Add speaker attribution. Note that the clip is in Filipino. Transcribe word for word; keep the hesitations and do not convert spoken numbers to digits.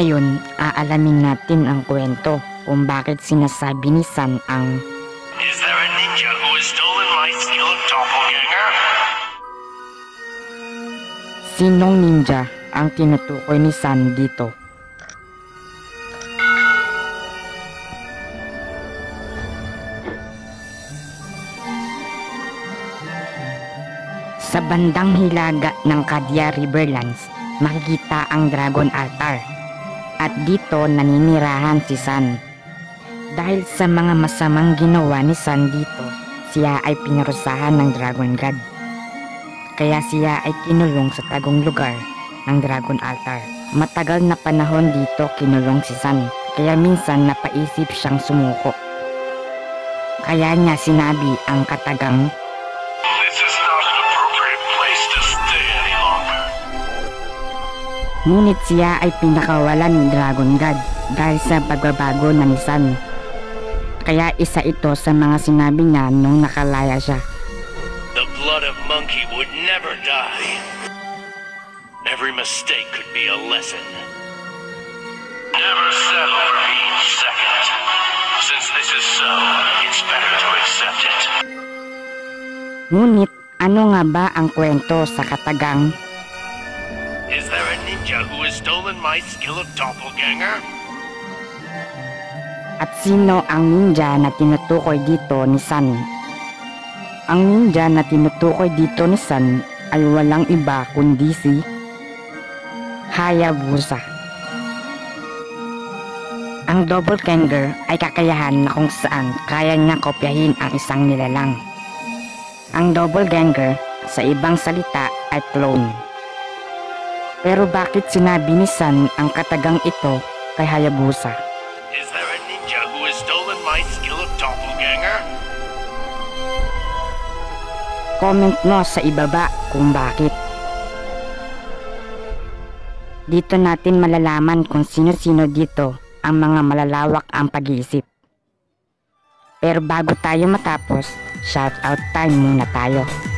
Speaker 1: Ngayon, aalamin natin ang kwento kung bakit sinasabi ni San ang
Speaker 2: Is there a ninja who has stolen my skill of doppelganger?
Speaker 1: Sinong ninja ang tinutukoy ni San dito? Sa bandang hilaga ng Kadia Riverlands, makikita ang Dragon Altar. At dito naninirahan si San. Dahil sa mga masamang ginawa ni San dito, siya ay pinarusahan ng Dragon God. Kaya siya ay kinulong sa tagong lugar ng Dragon Altar. Matagal na panahon dito kinulong si San, kaya minsan napaisip siyang sumuko. Kaya niya sinabi ang katagang,
Speaker 2: This is not an appropriate place to stay any longer.
Speaker 1: ngunit siya ay pinakawalan ni Dragon God dahil sa pagbabago na ni San. Kaya isa ito sa mga sinabi niya nung nakalaya siya.
Speaker 2: The blood of monkey would never die. Every mistake could be a lesson. Never settle for being second. Since this is so, it's better to accept it.
Speaker 1: Ngunit ano nga ba ang kwento sa katagang
Speaker 2: Is there a ninja who has stolen my skill of doppelganger?
Speaker 1: at sino ang ninja na tinutukoy dito ni San? Ang ninja na tinutukoy dito ni San ay walang iba kundi si Hayabusa. Ang doppelganger ay kakayahan na kung saan kaya niya kopyahin ang isang nilalang. Ang doppelganger sa ibang salita ay clone. Pero bakit sinabi ni San ang katagang ito kay Hayabusa?
Speaker 2: Is there a ninja who has stolen my skill of doppelganger?
Speaker 1: Comment mo sa ibaba kung bakit. Dito natin malalaman kung sino-sino dito ang mga malalawak ang pag-iisip. Pero bago tayo matapos, shout out time muna tayo.